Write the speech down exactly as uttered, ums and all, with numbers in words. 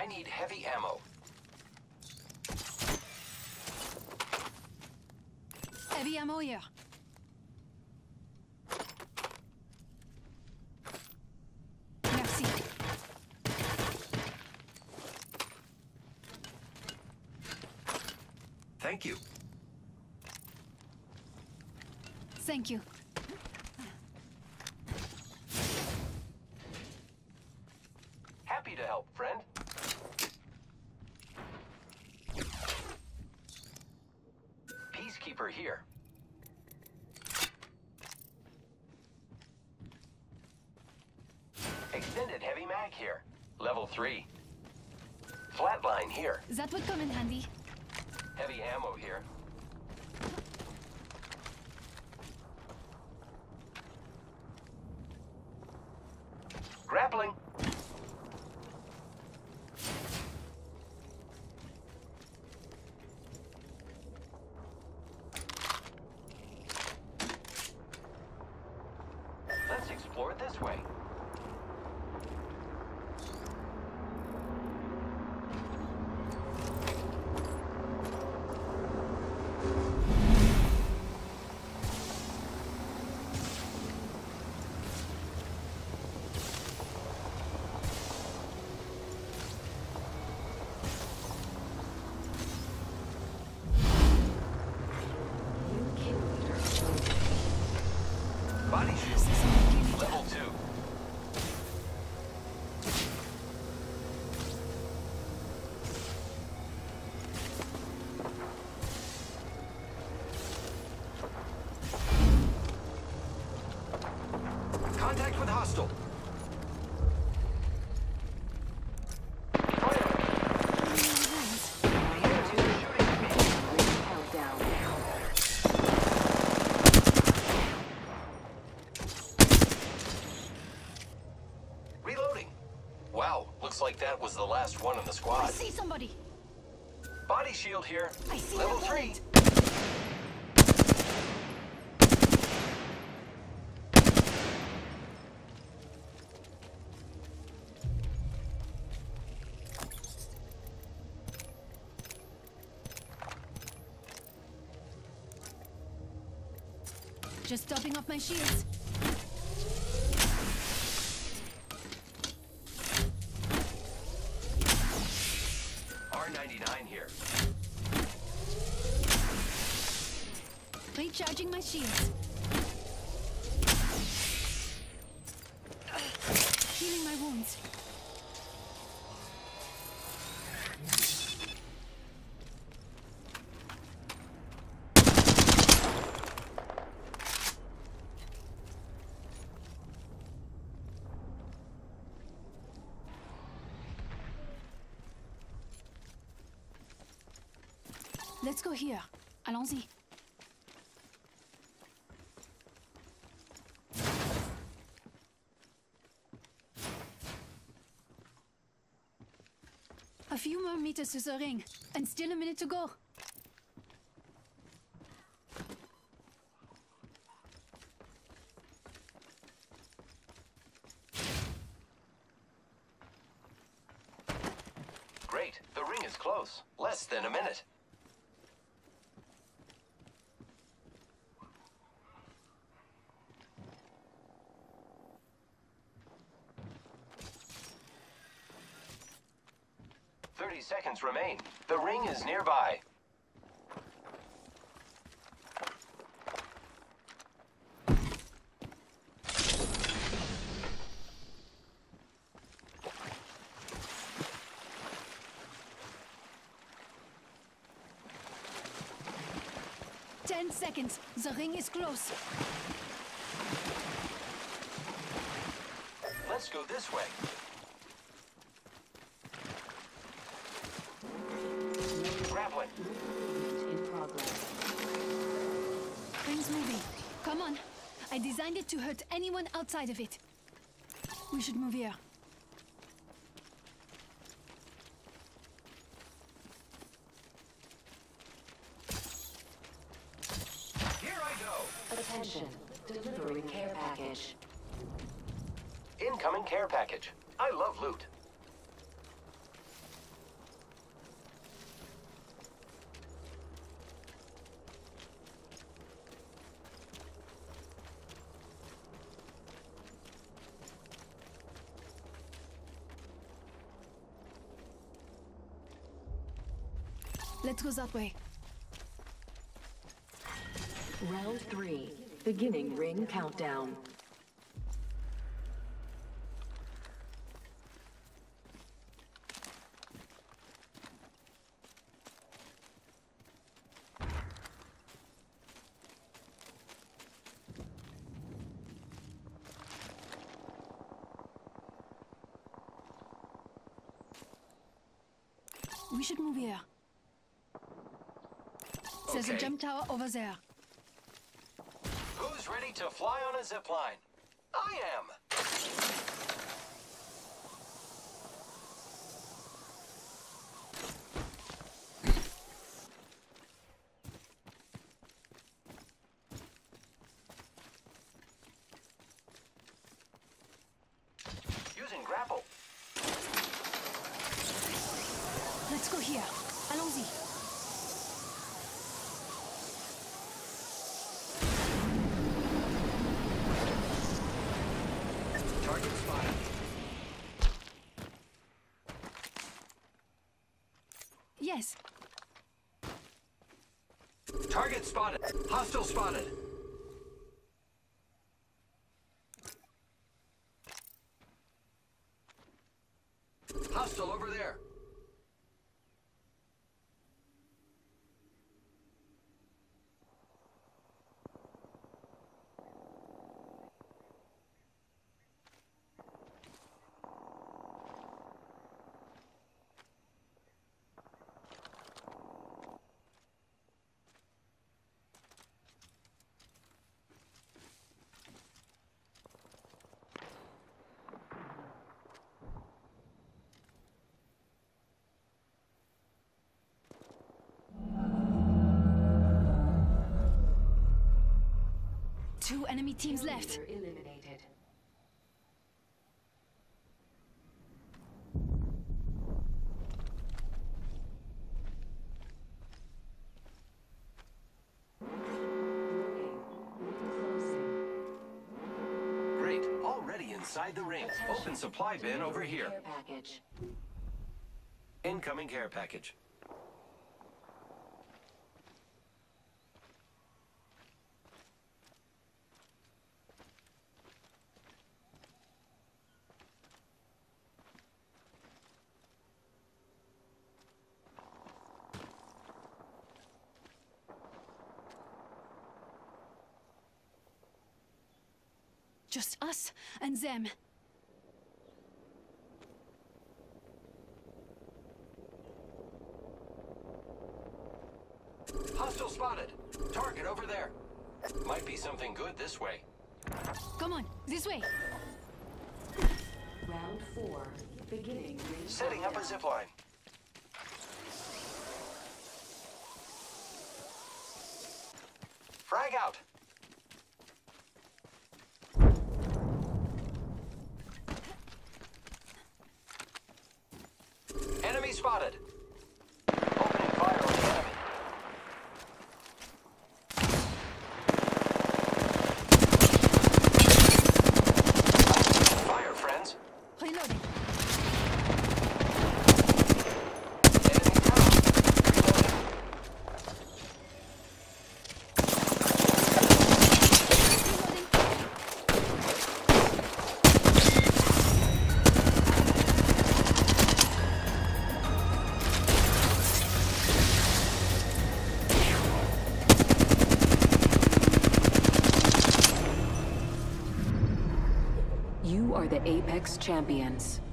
I need heavy ammo. Heavy ammo here. Merci. Thank you. Thank you. Happy to help, friend. Peacekeeper here. Extended heavy mag here. Level three. Flatline here. That would come in handy. Heavy ammo here. Grappling. Let's explore it this way. Body shield. Level two. Contact with hostile. Looks like that was the last one in the squad. I see somebody. Body shield here. I see Level a three. Just topping up my shields. R ninety-nine here. Recharging my shields. Healing my wounds. Let's go here. Allons-y. A few more meters to the ring, and still a minute to go. Great, the ring is close. Less than a minute. Thirty seconds remain. The ring is nearby. Ten seconds. The ring is close. Let's go this way. Grappling. In progress. Ring's moving. Come on. I designed it to hurt anyone outside of it. We should move here. Here I go. Attention. Delivering care package. Incoming care package. I love loot. Let's go that way. Round three. Beginning ring countdown. We should move here. There's a Okay. jump tower over there. Who's ready to fly on a zip line? I am. Using grapple. Let's go here. Allons-y. Target spotted. Yes. Target spotted. Hostile spotted. Hostile over there. Two enemy teams left. User eliminated. Great. Already inside the ring. Open supply bin over here. Care package. Incoming care package. Just us and them. Hostile spotted. Target over there. Might be something good this way. Come on, this way. Round four. Beginning ring Setting up a countdown. zip line. Frag out. Enemy spotted. Opening fire on the enemy. Fire, friends. Reloading. Enemy down. Reloading. You are the Apex champions.